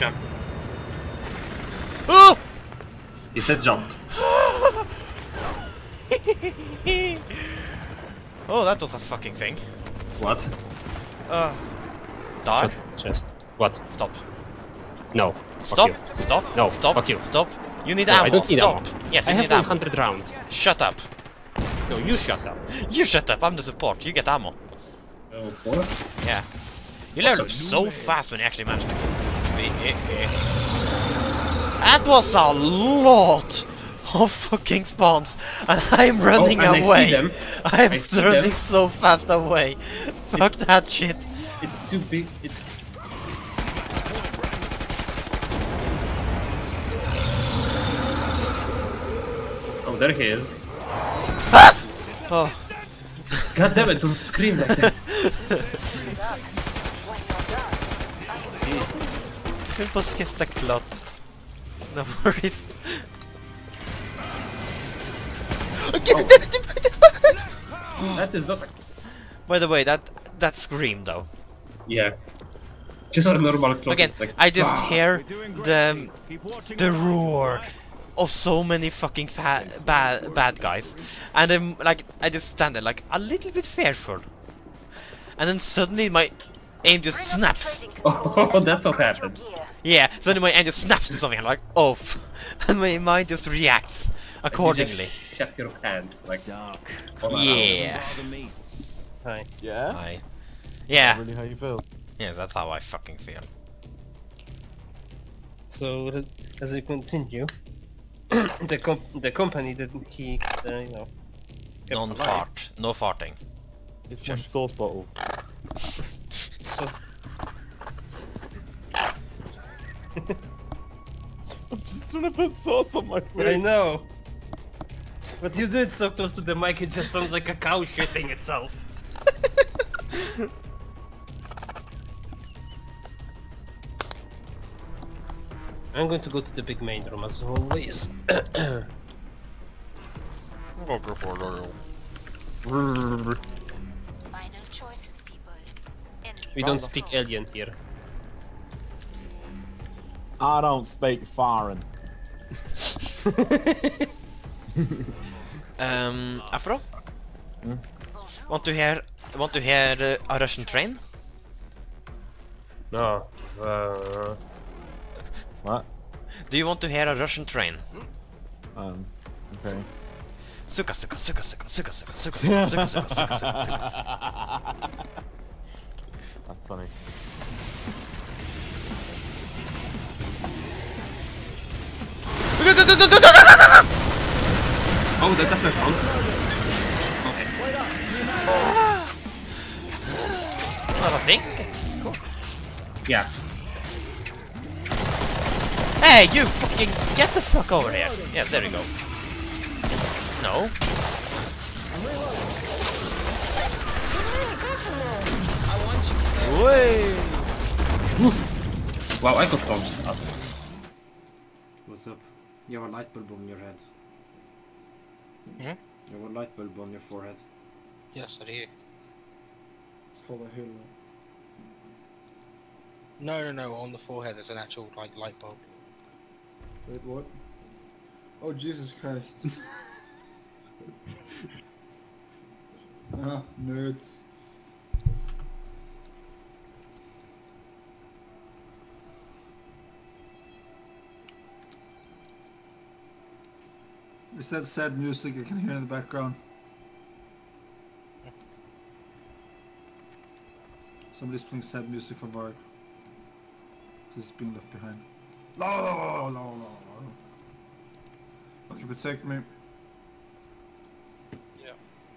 Jump. Oh! He said jump. Oh, that was a fucking thing. What? Dog? Chest. What? Stop. No. Stop! Fuck you. Stop! No, Stop! fuck you. Stop! You need No, ammo! I don't need Stop! ammo. Yes, I you have need ammo. 100 rounds. Shut up! No, you shut up. You shut up! I'm the support. You get ammo. Oh, what? Yeah. You level up so fast when you actually manage to kill me. That was a lot of fucking spawns, and I'm running and away. I see them. I'm I see running them. so fast away. Fuck that shit. It's too big. It's... Oh, there he is. Oh. God damn it, don't scream like that. It was just a clot. No worries. That is not... By the way, that scream though. Yeah. Just a normal clock. Again, like... I just hear the roar of so many fucking bad guys, and I'm like, I just stand there like a little bit fearful, and then suddenly my aim just snaps. Oh, that's what happened. Yeah, suddenly my aim just snaps to something. I'm like, oh, and my mind just reacts accordingly. You just shut your pants, like... Yeah. Hi. Yeah? Hi. Yeah. Really how you feel? Yeah, that's how I fucking feel. So, as we continue, the company that he, you know, kept alive. Non-fart. No farting. It's my sauce bottle. So, I'm just trying to put sauce on my food. I know. But you do it so close to the mic, it just sounds like a cow shitting itself. I'm going to go to the big main room as always. Final choices, people. We don't speak alien here. I don't speak foreign. Afro? Hmm? Want to hear a Russian train? No. What? Do you want to hear a Russian train? Okay. Suka suka suka suka suka suka suka suka suka suka suka suka. That's funny. Oh, that's definitely sound. Okay. Not a thing? Cool. Yeah. Hey, you fucking get the fuck over here. Yeah, there you go. No. Way. Wow, I got thumbs up. What's up? You have a light bulb on your head. Hmm? You have a light bulb on your forehead. Yes, I do. It's called a halo. No, on the forehead there's an actual like light bulb. Wait, what? Oh, Jesus Christ. Ah, nerds. Is that sad music I can hear in the background? Somebody's playing sad music for Varg. This is being left behind. No. Okay, protect me. Yeah.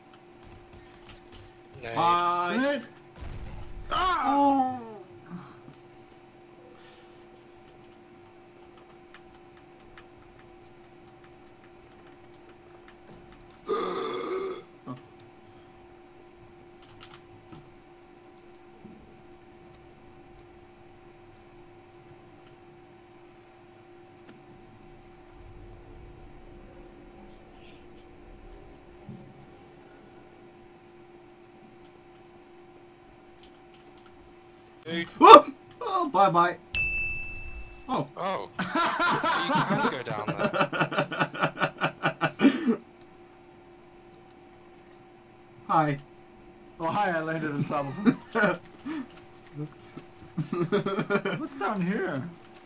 No. Hi! Ah! Oh, bye bye. Oh. Oh. You can go down there. Hi. Oh, hi, I landed on top of him. What's down here?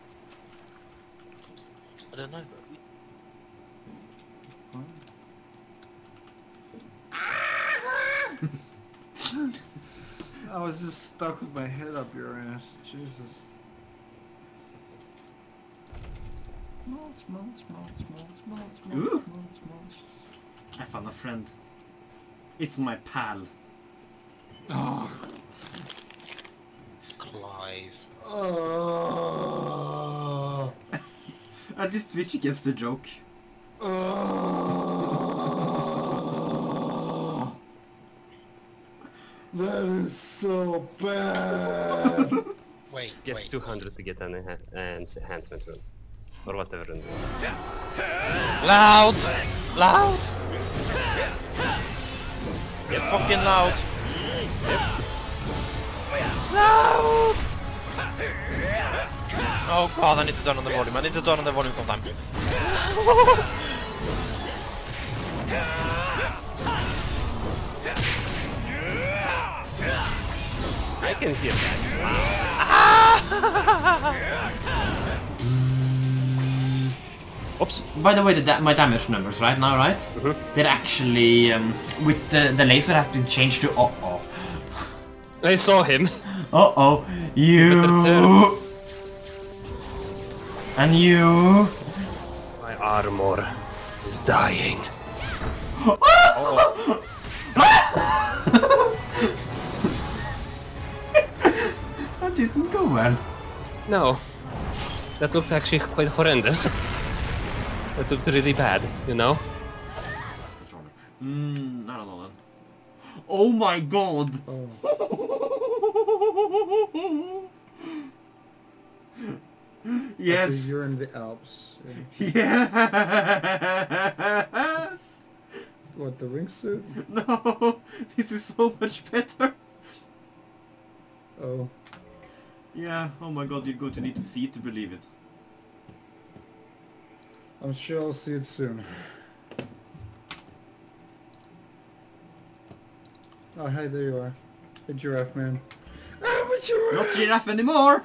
I don't know. I was just stuck with my head up your ass. Jesus. Mulch, mulch, mulch, mulch, mulch, mulch, mulch, mulch. I found a friend. It's my pal. Oh. Clive. Oh. At least Twitchy gets the joke. Oh. That is so bad. Wait, Get wait. 200 to get an enhancement rune. Or whatever rune. Loud! Loud! It's fucking loud! It's loud! Oh god, I need to turn on the volume. I need to turn on the volume sometime. I can hear that. Oops. By the way, my damage numbers right now, right? They're actually, with the laser has been changed to uh-oh. I saw him. Uh-oh. You... And you... My armor is dying. That didn't go well. No. That looked actually quite horrendous. That looked really bad, you know? I don't know then. Oh my god! Yes! Okay, you're in the Alps. Yes! What, the wingsuit? No! This is so much better! Oh. Yeah, oh my god, you're going to need to see it to believe it. I'm sure I'll see it soon. Oh, hi, there you are. The giraffe man. I'm a giraffe! Not giraffe anymore!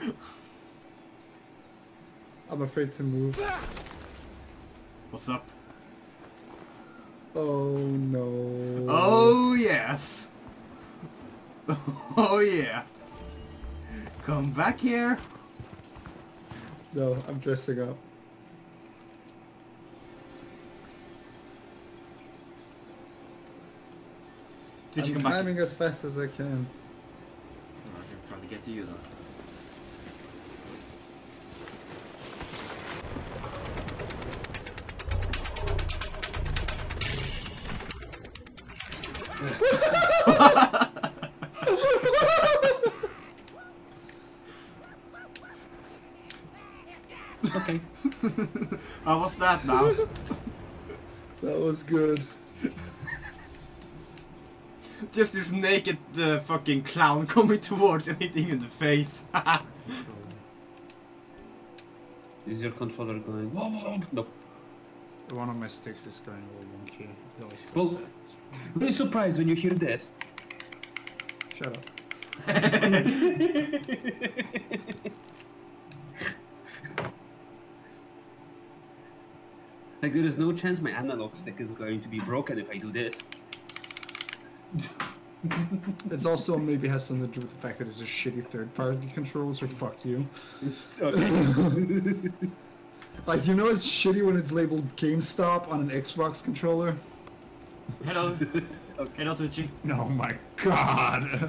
I'm afraid to move. What's up? Oh no. Oh yes! Oh yeah! Come back here! No, I'm dressing up. Did you I'm come back? climbing as fast as I can. I'm trying to get to you though. Okay. How was that now? That was good. Just this naked fucking clown coming towards and hitting you in the face. Is your controller going? No. One of my sticks is going a little wonky. It always does Well, that. very surprised when you hear this. Shut up. Like, there is no chance my analog stick is going to be broken if I do this. It's also maybe has something to do with the fact that it's a shitty third-party controller, so fuck you. Okay. Like, you know it's shitty when it's labeled GameStop on an Xbox controller? Hello. Hello, Twitchy. Oh my god!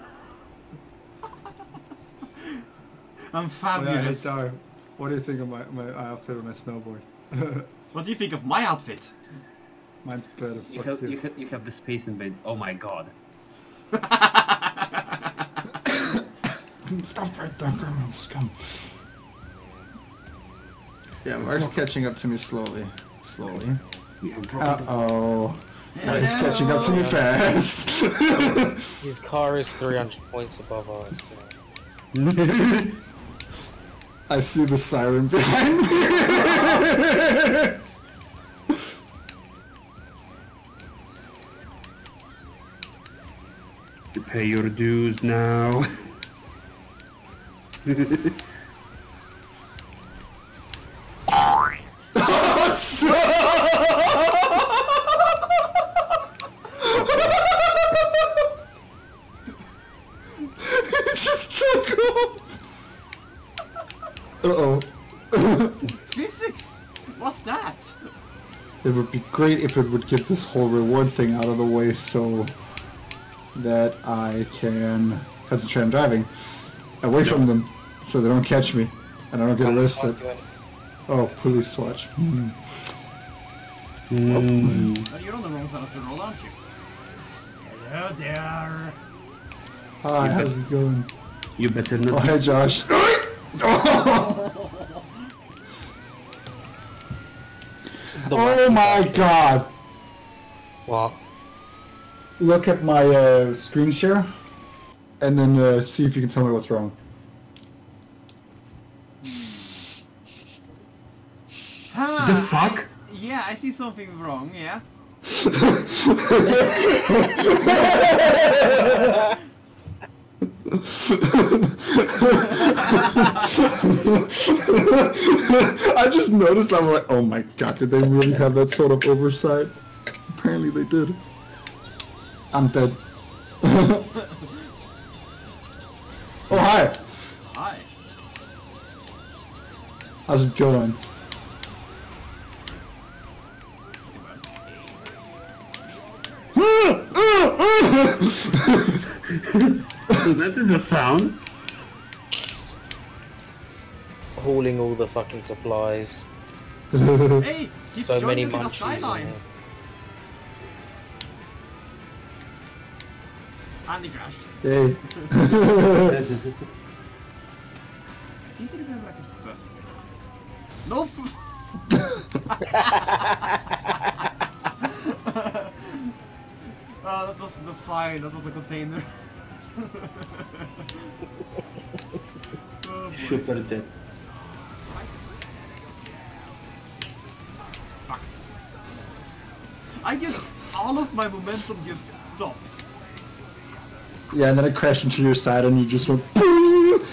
I'm Oh, yeah, fabulous. hey, Dar, what do you think of my outfit on my snowboard? What do you think of my outfit? Mine's better, You fuck have, you. you have the space in bed. Oh my god. Stop right there, criminal scum. Yeah, Mark's catching up to me slowly. Slowly. Uh-oh. Now he's catching up to me fast. His car is 300 points above ours. So. I see the siren behind me. You pay your dues now. It just took off. Uh-oh. Physics? What's that? It would be great if it would get this whole reward thing out of the way so that I can concentrate on driving away from them so they don't catch me and I don't get arrested. Oh, police watch. Oh, you're on the wrong side of the road, aren't you? Hello there. Hi, how's it going? You better Oh, not. hey Josh. Oh my god! What? Look at my screen share and then see if you can tell me what's wrong. The fuck? Yeah, I see something wrong, yeah. I just noticed, I'm like, oh my god, did they really have that sort of oversight? Apparently they did. I'm dead. Oh, hi. Hi. How's it going? So that is a sound. Hauling all the fucking supplies. Hey, he's So joined many us in a munchies. skyline. in here. And he crashed. Hey. I seem to remember I could bust this. Nope! Oh, that wasn't the sign, that was a container. Oh boy. Super dead. Fuck. I guess all of my momentum just stopped. Yeah, and then I crashed into your side and you just went boo!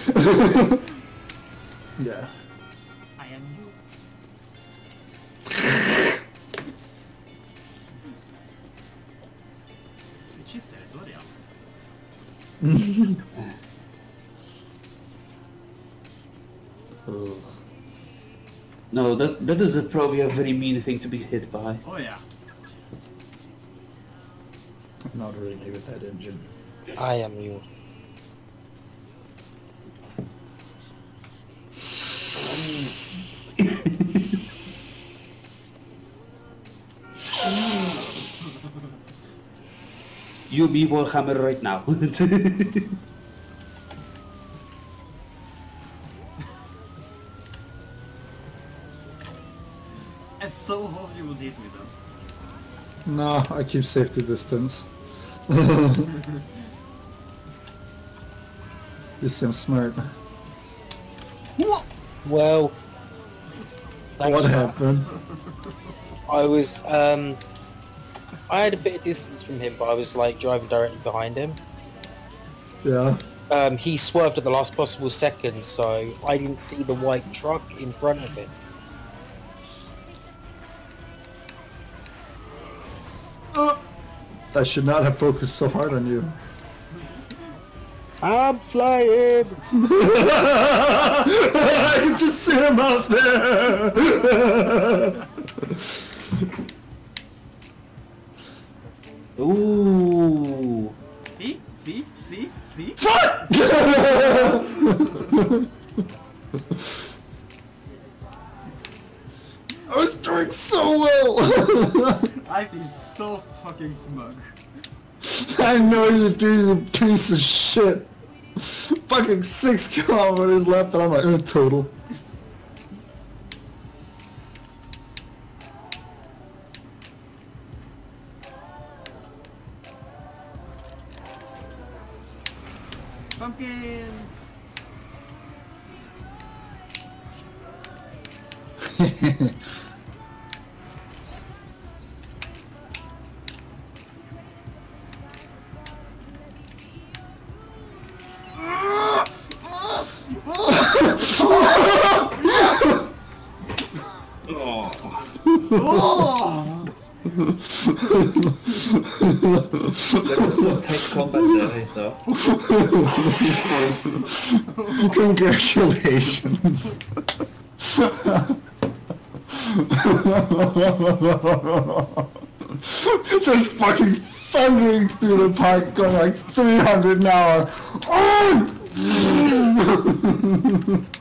Yeah. I am you. Which is territorial. Ugh. No, that is probably a very mean thing to be hit by. Oh yeah. Not really with that engine. I am you. You be Warhammer right now. I so hope you will hit me then. No, I keep safety distance. You seem smart. What? Well, thanks What for that. happened? I was, I had a bit of distance from him, but I was like driving directly behind him. Yeah. He swerved at the last possible second, so I didn't see the white truck in front of him. I should not have focused so hard on you. I'm flying! I can just see him out there! Ooh. See? See? See? See? Fuck! I was doing so well! I feel so fucking smug. I know you do, you piece of shit! Fucking 6 kilometers left and I'm like, total. Pumpkins! There was some tight combat there, I saw. Congratulations. Just fucking thundering through the park going like 300 an hour.